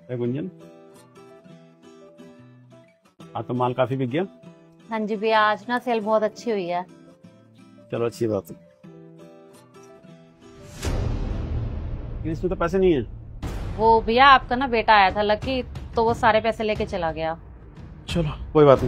गुंजन, आज तो माल काफी बिक गया। हाँ जी भैया, आज ना सेल बहुत अच्छी हुई है। चलो अच्छी बात है। इसमें तो पैसे नहीं है। वो भैया आपका ना बेटा आया था लकी, तो वो सारे पैसे लेके चला गया। चलो कोई बात नहीं।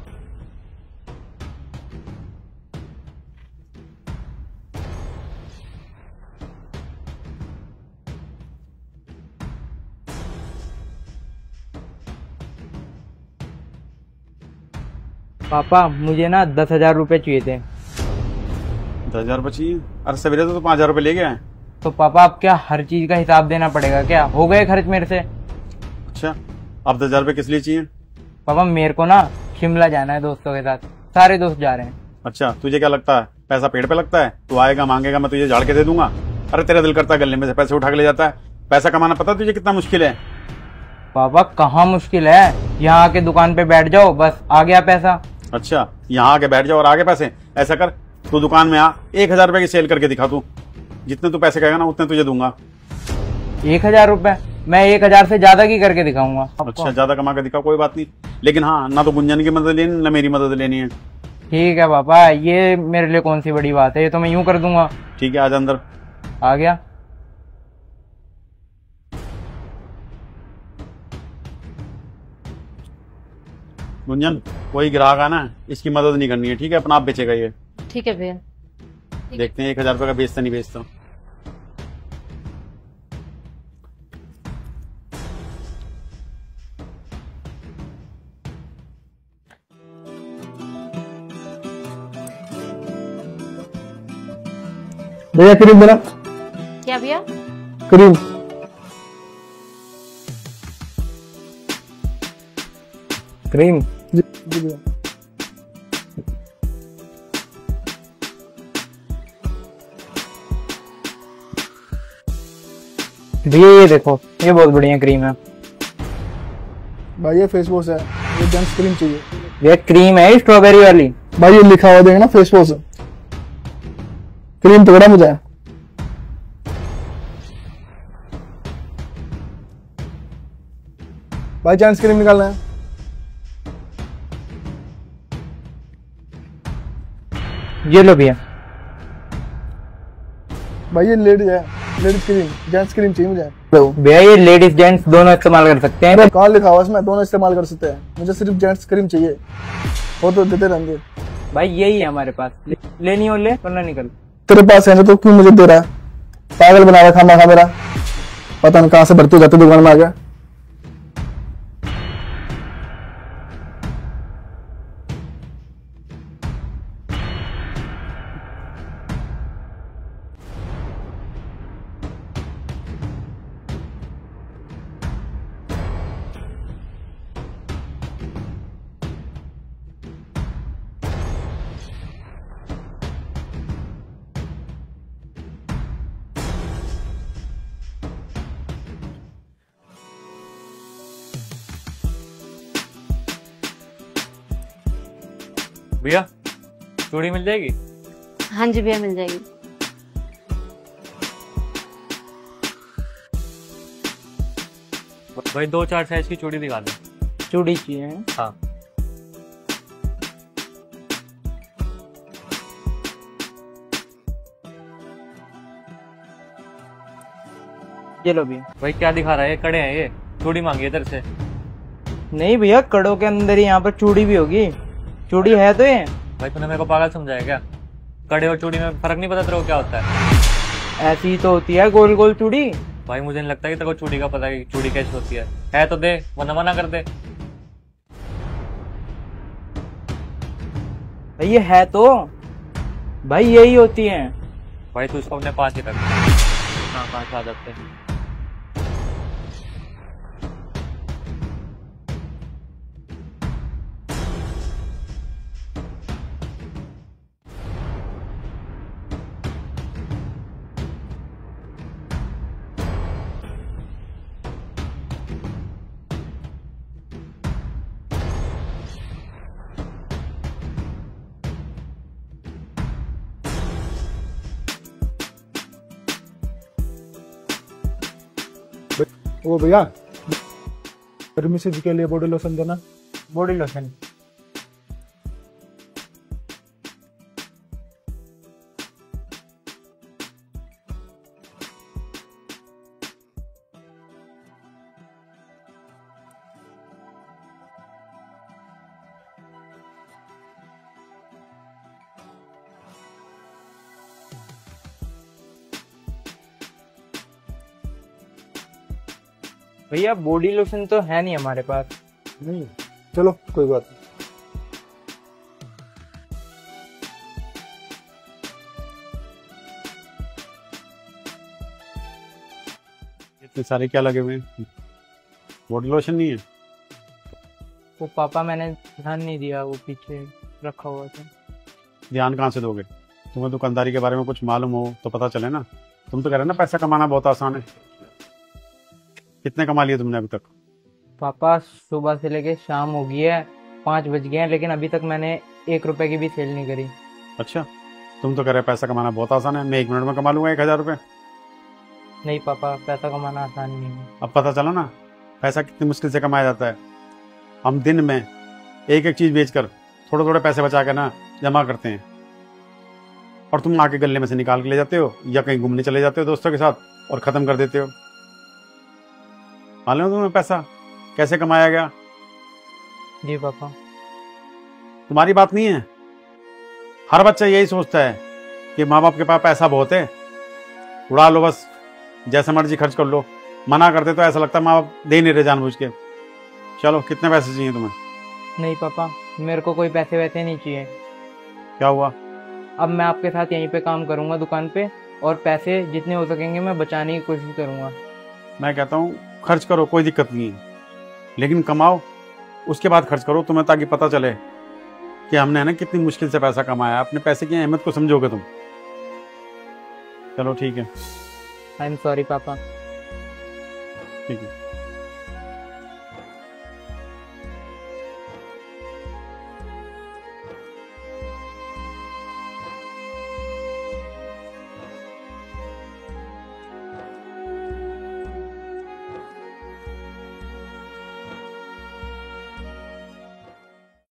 पापा मुझे ना 10,000 रुपये चाहिए थे। 10,000 चाहिए? अरे सवेरे तो 5,000 ले गया है। तो पापा अब क्या हर चीज का हिसाब देना पड़ेगा क्या? हो गए खर्च मेरे से। अच्छा, अब 10,000 किस लिए चाहिए? पापा मेरे को ना शिमला जाना है दोस्तों के साथ, सारे दोस्त जा रहे हैं। अच्छा, तुझे क्या लगता है पैसा पेड़ पे लगता है? तू आएगा मांगेगा, मैं तुझे झाड़ के दे दूंगा। अरे तेरा दिल करता है गले में से पैसे उठा के ले जाता है। पैसा कमाना पता तुझे कितना मुश्किल है? पापा कहाँ मुश्किल है, यहाँ आके दुकान पे बैठ जाओ, बस आ गया पैसा। अच्छा, यहाँ आके बैठ जाओ और आगे पैसे? ऐसा कर, तू दुकान में आ, 1,000 की सेल करके दिखा तू। जितने तू पैसे कहेगा ना उतने तुझे दूंगा। 1,000 रुपए? मैं 1,000 से ज्यादा की करके दिखाऊंगा। अच्छा, ज्यादा कमा के दिखा, कोई बात नहीं। लेकिन हाँ, ना तो गुंजन की मदद लेनी ना मेरी मदद लेनी है। ठीक है पापा, ये मेरे लिए कौन सी बड़ी बात है, ये तो मैं यूं कर दूंगा। ठीक है, आज अंदर आ गया। गुंजन, कोई ग्राहक आना, इसकी मदद नहीं करनी है, ठीक है? अपना आप बेचेगा ये। ठीक है भैया। देखते हैं 1,000 का बेचता नहीं बेचता। भैया क्रीम देना। क्या भैया? क्रीम। क्रीम? जी भैया। भैया ये देखो, ये बहुत बढ़िया क्रीम है। भाई ये फेस वॉश है, ये जेंट्स क्रीम चाहिए। ये क्रीम है स्ट्रॉबेरी वाली। भाई ये लिखा हुआ देगा ना फेस वॉश, क्रीम तो बड़ा मुझे है। भाई जेंट्स क्रीम निकालना है। ये लो भैया। भाई ये लेडीज है, लेडीज क्रीम, जेंट्स क्रीम चाहिए मुझे। भैया ये लेडीज जेंट्स दोनों इस्तेमाल कर सकते हैं। कहाँ लिखा हुआ इसमें दोनों इस्तेमाल कर सकते हैं? मुझे सिर्फ जेंट्स क्रीम चाहिए, वो तो देते रहेंगे। भाई यही है हमारे पास, लेनी हो ले वरना निकल। तेरे पास है ना तो क्यों मुझे दे रहा है? पागल बना रहा खाना खा मेरा, पता नहीं कहाँ से भर्ती हो जाते दुकान में आ गया। भैया चूड़ी मिल जाएगी? हाँ जी भैया, मिल जाएगी। भाई 2-4 साइज की चूड़ी दिखा दो। चूड़ी चाहिए? हाँ। ये लो भैया। भाई क्या दिखा रहा है, ये कड़े हैं, ये चूड़ी मांगी है इधर से। नहीं भैया, कड़ों के अंदर ही यहाँ पर चूड़ी भी होगी। चूड़ी है तो ये। भाई तूने मेरे को पागल समझाया क्या? कड़े और चूड़ी में फर्क नहीं पता तेरे को क्या होता है? ऐसी ही तो होती है गोल गोल चूड़ी। भाई मुझे नहीं लगता कि तेरे को चूड़ी का पता है कि चूड़ी कैसी होती है तो दे, वरना मना कर दे। भाई ये है तो, भाई यही होती है। भाई तू इसको अपने पास ही रख। हाँ, पास आ जाते हैं। वो भैया फिर मिसेज के लिए बॉडी लोशन देना। Body lotion. भैया बॉडी लोशन तो है नहीं हमारे पास। नहीं, चलो कोई बात नहीं। इतने सारे क्या लगे हुए हैं? बॉडी लोशन नहीं है? वो पापा मैंने ध्यान नहीं दिया, वो पीछे रखा हुआ था। ध्यान कहाँ से दोगे? तुम्हें दुकानदारी के बारे में कुछ मालूम हो तो पता चले ना। तुम तो कह रहे ना पैसा कमाना बहुत आसान है। कितने कमा लिए तुमने अभी तक? पापा सुबह से लेके शाम हो गई है, 5 बज गए हैं, लेकिन अभी तक मैंने 1 रुपए की भी सेल नहीं करी। अच्छा, तुम तो कह रहे पैसा कमाना बहुत आसान है, मैं 1 मिनट में कमा लूंगा 1000 रुपये। नहीं पापा, पैसा कमाना आसान नहीं है। अब पता चला ना पैसा कितनी मुश्किल से कमाया जाता है। हम दिन में एक एक चीज बेचकर थोड़े थोड़े पैसे बचा कर ना जमा करते हैं, और तुम आके गले में से निकाल के ले जाते हो या कहीं घूमने चले जाते हो दोस्तों के साथ और खत्म कर देते हो। मालूम है तुम्हें पैसा कैसे कमाया गया? जी पापा। तुम्हारी बात नहीं है, हर बच्चा यही सोचता है कि माँ बाप के पास पैसा बहुत है, उड़ा लो बस, जैसे मर्जी खर्च कर लो। मना करते तो ऐसा लगता है माँ बाप दे नहीं रहे जानबूझ के। चलो, कितने पैसे चाहिए तुम्हें? नहीं पापा, मेरे को कोई पैसे वैसे नहीं चाहिए। क्या हुआ? अब मैं आपके साथ यहीं पे काम करूंगा दुकान पे, और पैसे जितने हो सकेंगे मैं बचाने की कोशिश करूंगा। मैं कहता हूँ खर्च करो, कोई दिक्कत नहीं है, लेकिन कमाओ उसके बाद खर्च करो तुम्हें, ताकि पता चले कि हमने है ना कितनी मुश्किल से पैसा कमाया। अपने पैसे की अहमियत को समझोगे तुम। चलो ठीक है। आई एम सॉरी पापा। ठीक है।